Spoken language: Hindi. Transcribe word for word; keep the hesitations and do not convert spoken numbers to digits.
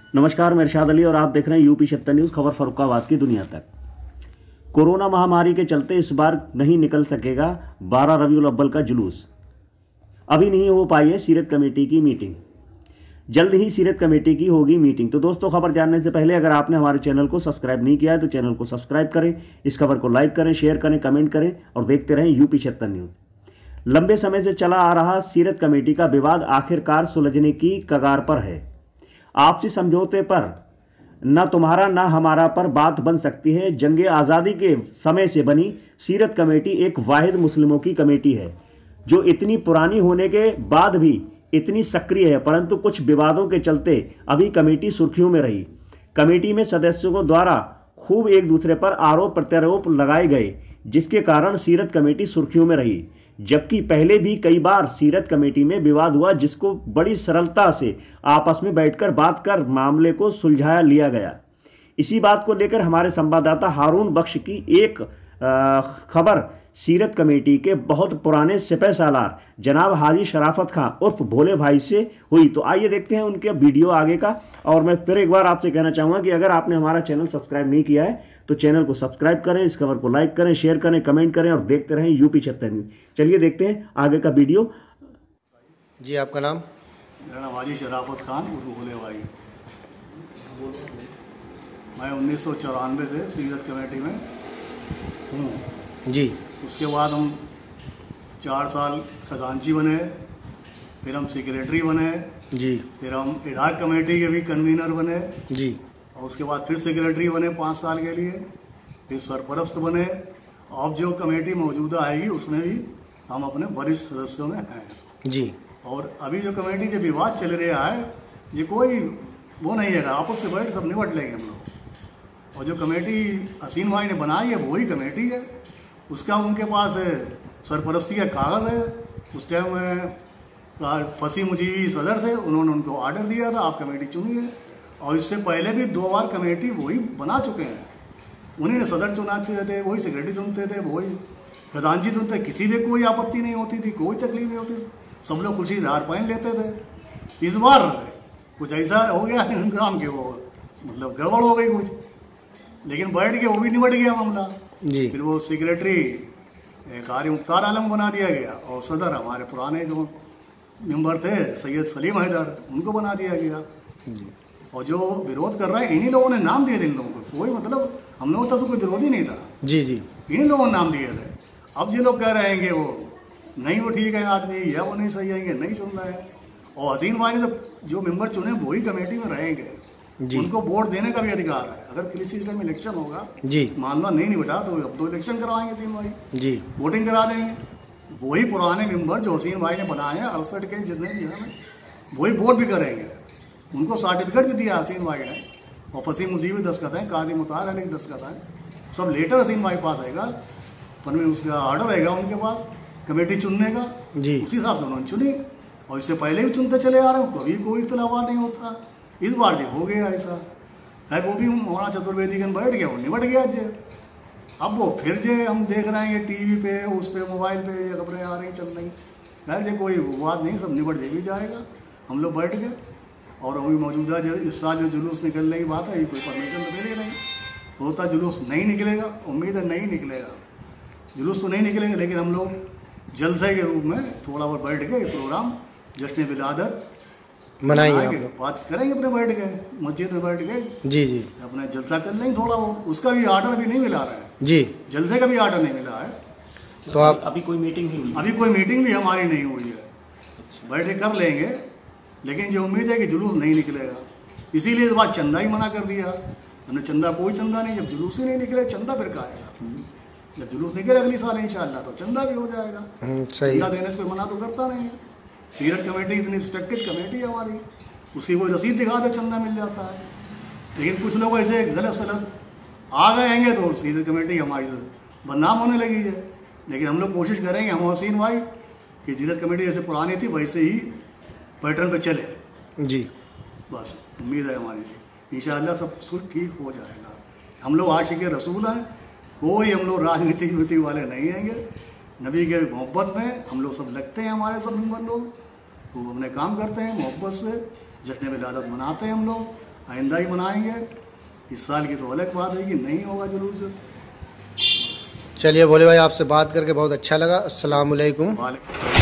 नमस्कार, मैं इरशाद अली और आप देख रहे हैं यूपी सत्तर न्यूज़, खबर फर्रुखाबाद की दुनिया तक। कोरोना महामारी के चलते इस बार नहीं निकल सकेगा बारह रबीउल अव्वल का जुलूस। अभी नहीं हो पाई है सीरत कमेटी की मीटिंग। जल्द ही सीरत कमेटी की होगी मीटिंग। तो दोस्तों, खबर जानने से पहले अगर आपने हमारे चैनल को सब्सक्राइब नहीं किया है तो चैनल को सब्सक्राइब करें, इस खबर को लाइक करें, शेयर करें, कमेंट करें और देखते रहें यूपी सत्तर न्यूज़। लंबे समय से चला आ रहा सीरत कमेटी का विवाद आखिरकार सुलझने की कगार पर है। आपसी समझौते पर न तुम्हारा न हमारा पर बात बन सकती है। जंगे आज़ादी के समय से बनी सीरत कमेटी एक वाहिद मुस्लिमों की कमेटी है जो इतनी पुरानी होने के बाद भी इतनी सक्रिय है, परंतु कुछ विवादों के चलते अभी कमेटी सुर्खियों में रही। कमेटी में सदस्यों द्वारा खूब एक दूसरे पर आरोप प्रत्यारोप लगाए गए, जिसके कारण सीरत कमेटी सुर्खियों में रही। जबकि पहले भी कई बार सीरत कमेटी में विवाद हुआ, जिसको बड़ी सरलता से आपस में बैठकर बात कर मामले को सुलझाया लिया गया। इसी बात को लेकर हमारे संवाददाता हारून बख्श की एक खबर सीरत कमेटी के बहुत पुराने सिपह सालार जनाब हाजी शराफत खां उर्फ भोले भाई से हुई। तो आइए देखते हैं उनके वीडियो आगे का। और मैं फिर एक बार आपसे कहना चाहूँगा कि अगर आपने हमारा चैनल सब्सक्राइब नहीं किया है तो चैनल को सब्सक्राइब करें, इस खबर को लाइक करें, शेयर करें, कमेंट करें और देखते रहें यूपी सत्तर न्यूज़। चलिए देखते हैं आगे का वीडियो। जी, आपका नाम? मेरा नाम हाजी शराफत खान उर्फ भोले भाई। मैं उन्नीस सौ चौरानवे से सीरत कमेटी में हूँ। जी। उसके बाद हम चार साल खजांची बने, फिर हम सेक्रेटरी बने, जी, फिर हम इडाक कमेटी के भी कन्वीनर बने, जी, और उसके बाद फिर सेक्रेटरी बने पाँच साल के लिए, फिर सरपरस्त बने। अब जो कमेटी मौजूदा आएगी उसमें भी हम अपने वरिष्ठ सदस्यों में हैं, जी। और अभी जो कमेटी जो विवाद चल रहा है, ये कोई वो नहीं है, आपस से बैठ सब निपट लेंगे हम लोग। और जो कमेटी हसीन भाई ने बनाई है वही कमेटी है, उसका उनके पास सरपरस्ती का कागज़ है। उस टाइम में फसी मुजीबी सदर थे, उन्होंने उनको ऑर्डर दिया था आप कमेटी चुनिए। और इससे पहले भी दो बार कमेटी वही बना चुके हैं। उन्हीं ने सदर चुनाते थे, वही सेक्रेटरी चुनते थे, वही खजांची चुनते, किसी भी कोई आपत्ति नहीं होती थी, कोई तकलीफ नहीं होती, सब लोग खुशी धार पहन लेते थे। इस बार कुछ ऐसा हो गया इंतजाम के वो मतलब गड़बड़ हो गई कुछ, लेकिन बैठ के वो भी निबट गया मामला। जी। फिर वो सेक्रेटरी कारी मुख्तार आलम बना दिया गया और सदर हमारे पुराने जो मेंबर थे सैयद सलीम हैदर, उनको बना दिया गया। जी। और जो विरोध कर रहे हैं इन्हीं लोगों ने नाम दिए थे इन लोगों को, कोई मतलब हम लोगों तक कोई विरोध ही नहीं था। जी जी, इन्हीं लोगों ने नाम दिए थे। अब ये लोग कह रहे हैं कि वो नहीं वो ठीक है आदमी, या वो नहीं सही है, ये नहीं सुन रहे हैं। और हसीन भाई ने तो जो मेंबर चुने वही कमेटी में रहेंगे, उनको वोट देने का भी अधिकार है। अगर किसी टाइम इलेक्शन होगा, जी, मामला नहीं निपटा तो अब तो इलेक्शन करवाएंगे हसीन भाई, जी, वोटिंग करा देंगे। वही पुराने मेंबर जो हसीन भाई ने बनाए हैं अड़सठ के जितने भी हैं, वही वोट भी करेंगे। उनको सर्टिफिकेट भी दिया हसीन भाई ने, और फसी मुजीबी दस्तखत हैं, काजी मुतार अली दस्तखत हैं, सब लेटर हसीन भाई पास आएगा, पर में उसका ऑर्डर रहेगा उनके पास कमेटी चुनने का, जी, उसी हिसाब से उन्होंने चुनी। और इससे पहले भी चुनते चले आ रहे हैं, कभी कोई इख्तिलाफ नहीं होता। इस बार जो हो गया ऐसा है, वो भी मौलाना चतुर्वेदी के बैठ गया, वो निबट गया जे। अब वो फिर जे हम देख रहे हैं कि टीवी पे, उस पे, मोबाइल पे ये खबरें आ रही चल रही, खैर जे कोई बात नहीं, सब निबट जे भी जाएगा। हम लोग बैठ गए। और अभी मौजूदा जो इस साल जो जुलूस निकलने की बात है, ये कोई परमिशन तो मिलेगा नहीं, होता जुलूस नहीं निकलेगा, उम्मीद है नहीं निकलेगा, जुलूस तो नहीं निकलेगा। लेकिन हम लोग जलसे के रूप में थोड़ा बहुत बैठ के प्रोग्राम जश्न विलादत मनाएंगे, बात करेंगे अपने बैठ के मस्जिद में बैठ के, जी जी, अपने जलसा कर लेंगे थोड़ा बहुत। उसका भी ऑर्डर भी नहीं मिला रहा है, जी, जलसे का भी ऑर्डर नहीं मिला है। तो आप अभी कोई मीटिंग नहीं हुई? अभी कोई मीटिंग भी हमारी नहीं हुई है, बैठ के कर लेंगे, लेकिन जो उम्मीद है कि जुलूस नहीं निकलेगा। इसीलिए इस बात चंदा ही मना कर दिया हमने। चंदा कोई चंदा नहीं, जब जुलूस ही नहीं निकले चंदा फिर का आएगा। जब जुलूस निकले अगली साल इंशाअल्लाह तो चंदा भी हो जाएगा। चंदा देने से कोई मना तो करता नहीं है। सीरत कमेटी इतनी रिस्पेक्टेड कमेटी है हमारी, उसकी कोई रसीद दिखा दे चंदा मिल जाता है। लेकिन कुछ लोग ऐसे गलत सलत आ गए हैंगे तो सीरत कमेटी हमारी बदनाम होने लगी है। लेकिन हम लोग कोशिश करेंगे, हम हसीन भाई, कि सीरत कमेटी जैसे पुरानी थी वैसे ही पैटर्न पे चले, जी, बस उम्मीद है हमारी जी, इंशाअल्लाह सब कुछ ठीक हो जाएगा। हम लोग आशिक़ रसूल हैं, कोई हम लोग राजनीति वीति वाले नहीं हैंगे। नबी के मोहब्बत में हम लोग सब लगते हैं, हमारे सब मेंबर लोग वो अपने काम करते हैं मोहब्बत से, जश्न विलादत मनाते हैं हम लोग। आइंदा ही मनाएंगे। इस साल की तो अलग बात है कि नहीं होगा जुलूस। चलिए भोले भाई, आपसे बात करके बहुत अच्छा लगा। अस्सलाम वालेकुम। वाले